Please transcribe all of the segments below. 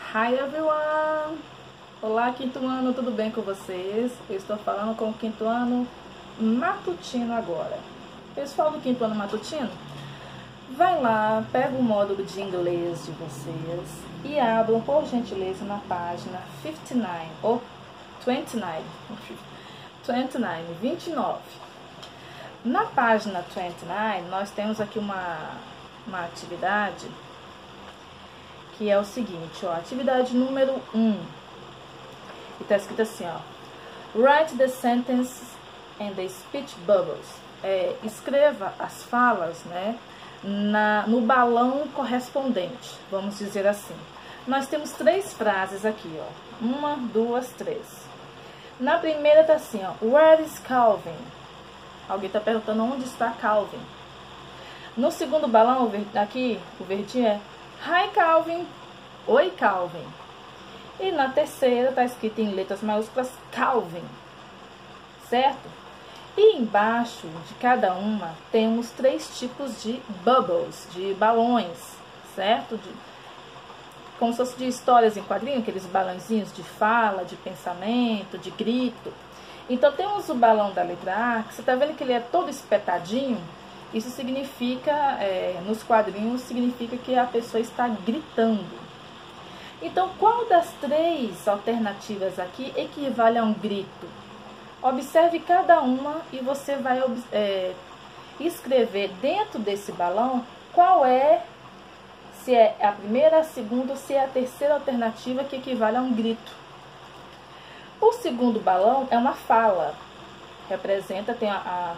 Hi everyone! Olá, quinto ano, tudo bem com vocês? Eu estou falando com o quinto ano matutino agora. Pessoal do quinto ano matutino, vai lá, pega o módulo de inglês de vocês e abram, por gentileza, na página 59 ou 29. Na página 29, nós temos aqui uma atividade que é o seguinte, ó, atividade número 1. E tá escrito assim, ó, write the sentences and the speech bubbles. Escreva as falas, né, no balão correspondente, vamos dizer assim. Nós temos 3 frases aqui, ó, 1, 2, 3. Na primeira tá assim, ó, where is Calvin? Alguém tá perguntando onde está Calvin. No segundo balão, aqui, o verdinho é Hi Calvin, oi Calvin. E na terceira está escrito em letras maiúsculas Calvin, certo? E embaixo de cada uma temos 3 tipos de bubbles, de balões, certo? Como se fosse de histórias em quadrinho, aqueles balãozinhos de fala, de pensamento, de grito. Então temos o balão da letra A, que você está vendo que ele é todo espetadinho. Isso significa, nos quadrinhos, significa que a pessoa está gritando. Então, qual das 3 alternativas aqui equivale a um grito? Observe cada uma e você vai escrever dentro desse balão qual é, se é a primeira, a segunda ou se é a terceira alternativa que equivale a um grito. O segundo balão é uma fala. Representa, tem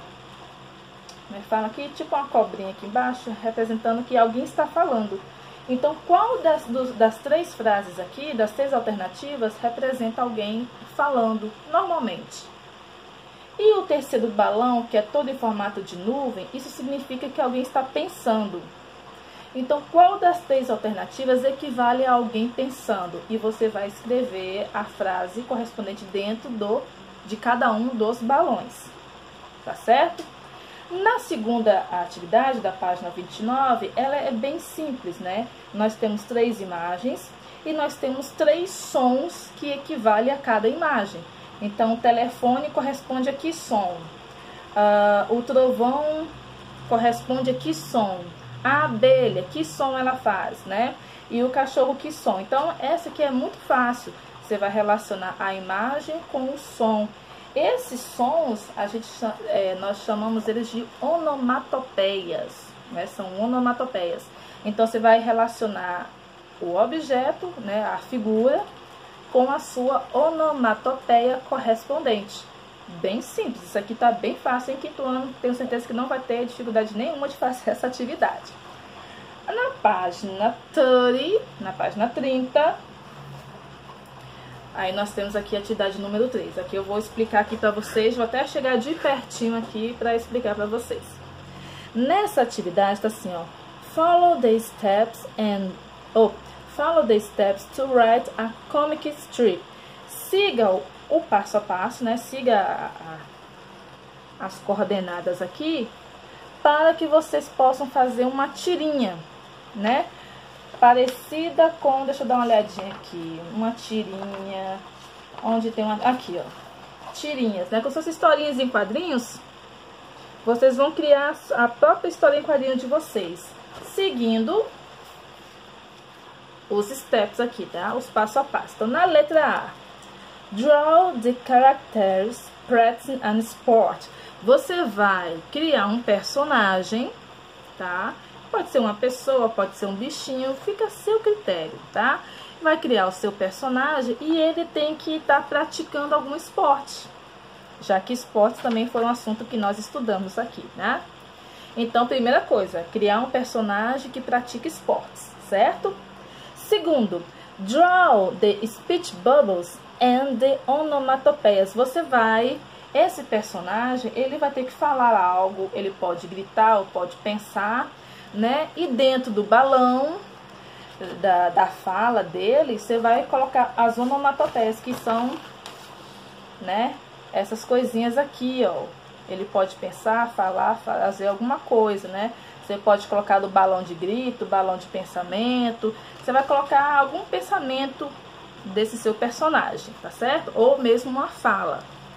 fala aqui, tipo uma cobrinha aqui embaixo, representando que alguém está falando. Então, qual das 3 frases aqui, das 3 alternativas, representa alguém falando normalmente? E o terceiro balão, que é todo em formato de nuvem, isso significa que alguém está pensando. Então, qual das 3 alternativas equivale a alguém pensando? E você vai escrever a frase correspondente dentro de cada um dos balões. Tá certo? Na segunda atividade, da página 29, ela é bem simples, né? Nós temos 3 imagens e nós temos 3 sons que equivalem a cada imagem. Então, o telefone corresponde a que som? O trovão corresponde a que som? A abelha, que som ela faz, né? E o cachorro, que som? Então, essa aqui é muito fácil. Você vai relacionar a imagem com o som. Esses sons, nós chamamos eles de onomatopeias, né? São onomatopeias. Então, você vai relacionar o objeto, né, a figura, com a sua onomatopeia correspondente. Bem simples, isso aqui tá bem fácil em quinto ano, tenho certeza que não vai ter dificuldade nenhuma de fazer essa atividade. Na página 30, aí nós temos aqui a atividade número 3. Aqui eu vou explicar aqui para vocês, vou até chegar de pertinho aqui para explicar para vocês. Nessa atividade tá assim, ó. Follow the steps to write a comic strip. Siga o passo a passo, né? Siga as coordenadas aqui para que vocês possam fazer uma tirinha, né? Parecida com, deixa eu dar uma olhadinha aqui, uma tirinha, onde tem aqui, ó, tirinhas, né? Com suas historinhas em quadrinhos, vocês vão criar a própria história em quadrinho de vocês, seguindo os steps aqui, tá? Os passo a passo. Então, na letra A, draw the characters present and sport. Você vai criar um personagem, tá? Pode ser uma pessoa, pode ser um bichinho, fica a seu critério, tá? Vai criar o seu personagem e ele tem que estar praticando algum esporte, já que esportes também foi um assunto que nós estudamos aqui, né? Então, primeira coisa, criar um personagem que pratica esportes, certo? Segundo, draw the speech bubbles and the onomatopeias. Esse personagem, ele vai ter que falar algo, ele pode gritar ou pode pensar, né? E dentro do balão da fala dele, você vai colocar as onomatopeias, que são, né, essas coisinhas aqui, ó. Ele pode pensar, falar, fazer alguma coisa, né? Você pode colocar do balão de grito, balão de pensamento. Você vai colocar algum pensamento desse seu personagem, tá certo? Ou mesmo uma fala.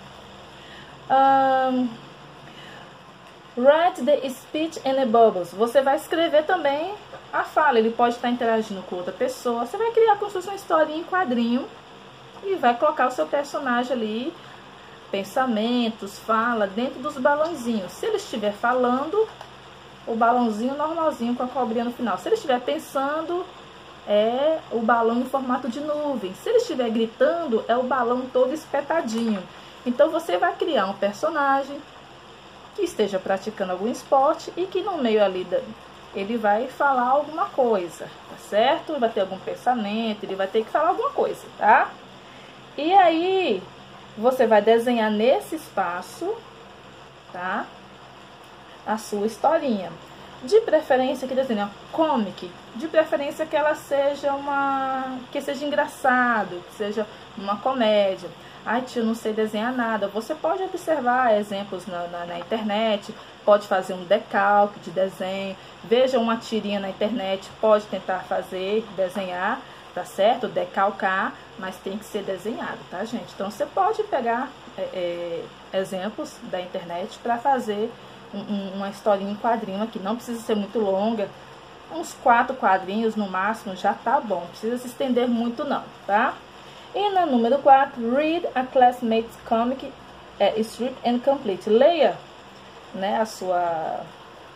Write the speech in the bubbles. Você vai escrever também a fala. Ele pode estar interagindo com outra pessoa. Você vai criar como se fosse uma historinha em quadrinho e vai colocar o seu personagem ali, pensamentos, fala, dentro dos balãozinhos. Se ele estiver falando, o balãozinho normalzinho com a cobrinha no final. Se ele estiver pensando, é o balão em formato de nuvem. Se ele estiver gritando, é o balão todo espetadinho. Então você vai criar um personagem que esteja praticando algum esporte e que no meio ali ele vai falar alguma coisa, tá certo? Vai ter algum pensamento, ele vai ter que falar alguma coisa, tá? E aí você vai desenhar nesse espaço, tá? A sua historinha. De preferência que desenhe comic, de preferência que ela seja que seja engraçado, que seja uma comédia. Ai, tio, não sei desenhar nada. Você pode observar exemplos na internet, pode fazer um decalque de desenho, veja uma tirinha na internet, pode tentar fazer, desenhar, tá certo? Decalcar, mas tem que ser desenhado, tá, gente? Então você pode pegar exemplos da internet para fazer uma historinha em quadrinho aqui. Não precisa ser muito longa, uns 4 quadrinhos no máximo já tá bom, não precisa se estender muito não, tá? E na número 4, read a classmate's comic strip and complete. Leia, né, a sua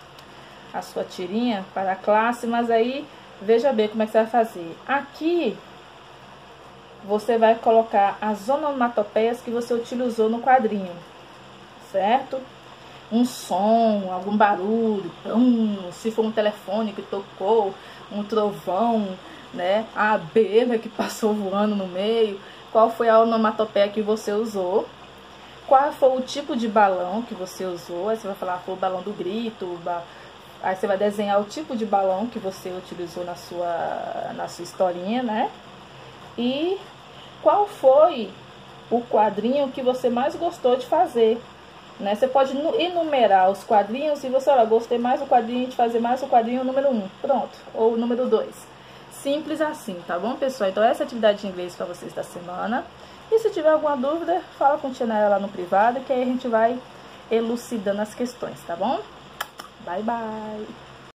tirinha para a classe, mas aí veja bem como é que você vai fazer. Aqui você vai colocar as onomatopeias que você utilizou no quadrinho, certo? Um som, algum barulho, se for um telefone que tocou, um trovão, né? A abelha que passou voando no meio. Qual foi a onomatopeia que você usou? Qual foi o tipo de balão que você usou? Aí você vai falar, foi o balão do grito. Aí você vai desenhar o tipo de balão que você utilizou na sua historinha, né? E qual foi o quadrinho que você mais gostou de fazer? Né? Você pode enumerar os quadrinhos e você, olha, gostei mais do quadrinho, de fazer mais o quadrinho número 1, pronto, ou o número 2. Simples assim, tá bom, pessoal? Então essa é a atividade de inglês para vocês da semana. E se tiver alguma dúvida, fala com a Tia Nayara lá no privado, que aí a gente vai elucidando as questões, tá bom? Bye, bye!